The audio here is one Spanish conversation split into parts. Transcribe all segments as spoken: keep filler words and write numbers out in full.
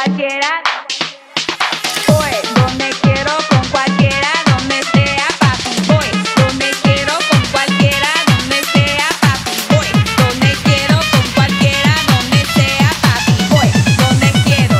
cualquiera. Voy donde quiero con cualquiera, donde sea fácil. Voy donde quiero con cualquiera, donde sea fácil. Voy donde quiero con cualquiera, donde sea fácil. Voy donde quiero.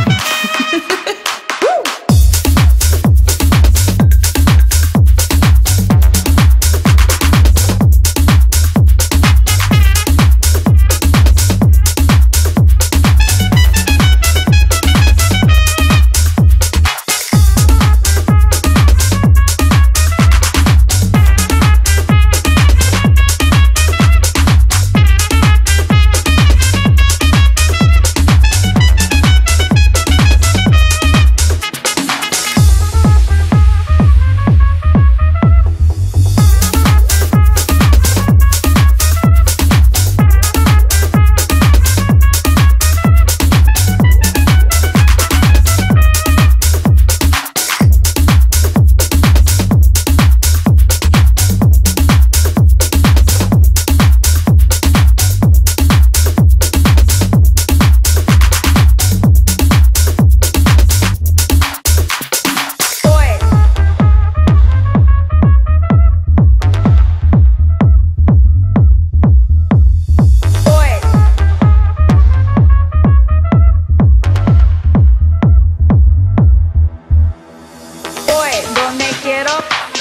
Donde quiero,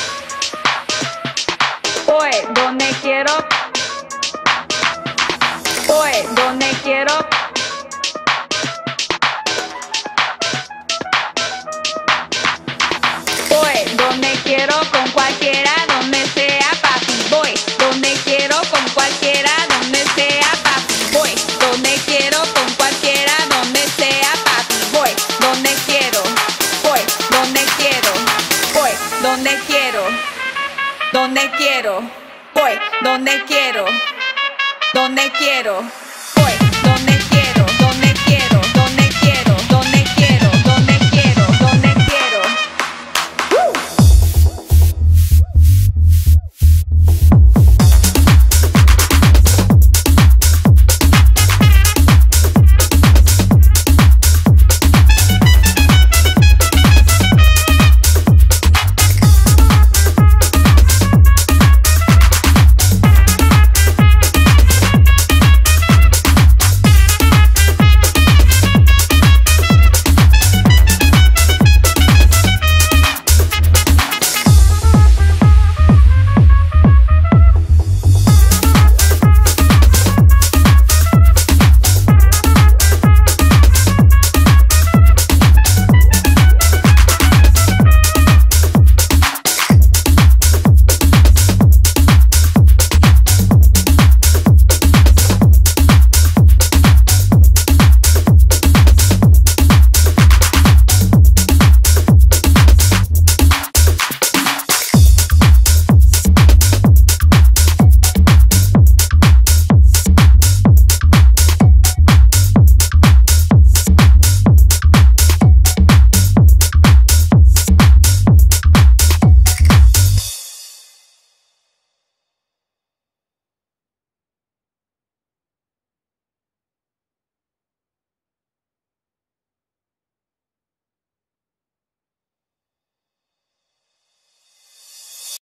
voy donde quiero, voy donde quiero, voy donde quiero con cualquiera, donde sea fácil. Voy donde quiero con cualquiera, donde sea fácil. Voy donde quiero con cualquiera, donde sea fácil. Voy donde quiero, voy donde quiero. Voy donde quiero, donde quiero, voy donde quiero, donde quiero.